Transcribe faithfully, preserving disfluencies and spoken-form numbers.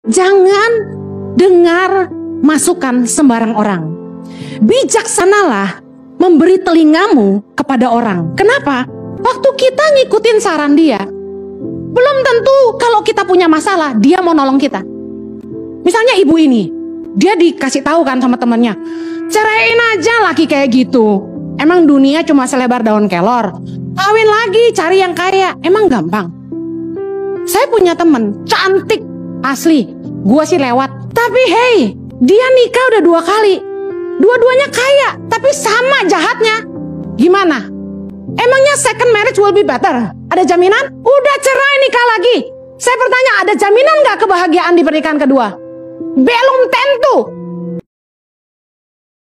Jangan dengar masukan sembarang orang. Bijaksanalah memberi telingamu kepada orang. Kenapa? Waktu kita ngikutin saran dia, belum tentu kalau kita punya masalah dia mau nolong kita. Misalnya ibu ini, dia dikasih tahu kan sama temennya, ceraiin aja laki kayak gitu. Emang dunia cuma selebar daun kelor? Kawin lagi, cari yang kaya. Emang gampang? Saya punya temen, cantik, asli. Gua sih lewat. Tapi hey, dia nikah udah dua kali. Dua-duanya kaya, tapi sama jahatnya. Gimana? Emangnya second marriage will be better? Ada jaminan? Udah cerai nikah lagi. Saya bertanya, ada jaminan gak kebahagiaan di pernikahan kedua? Belum tentu.